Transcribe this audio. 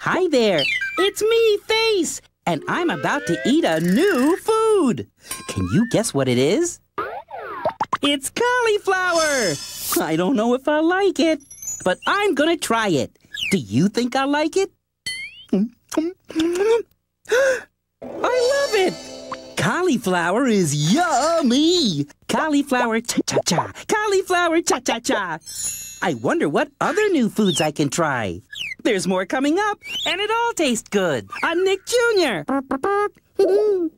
Hi there, it's me, Face, and I'm about to eat a new food. Can you guess what it is? It's cauliflower. I don't know if I'll like it, but I'm gonna try it. Do you think I'll like it? I love it! Cauliflower is yummy! Cauliflower cha-cha-cha! Cauliflower cha-cha-cha! I wonder what other new foods I can try. There's more coming up, and it all tastes good. I'm Nick Jr.